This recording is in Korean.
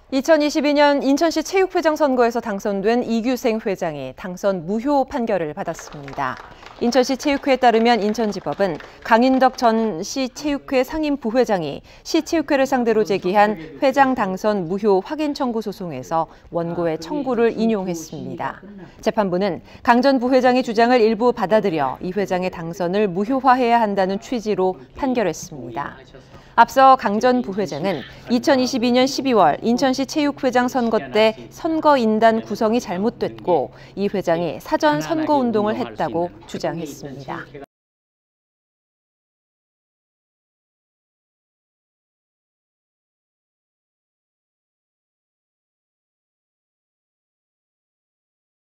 2022년 인천시 체육회장 선거에서 당선된 이규생 회장이 당선 무효 판결을 받았습니다. 인천시 체육회에 따르면 인천지법은 강인덕 전 시체육회 상임부회장이 시체육회를 상대로 제기한 회장 당선 무효 확인 청구 소송에서 원고의 청구를 인용했습니다. 재판부는 강 전 부회장의 주장을 일부 받아들여 이 회장의 당선을 무효화해야 한다는 취지로 판결했습니다. 앞서 강 전 부회장은 2022년 12월 인천시 체육회장 선거 때 선거인단 구성이 잘못됐고 이 회장이 사전 선거운동을 했다고 주장했습니다.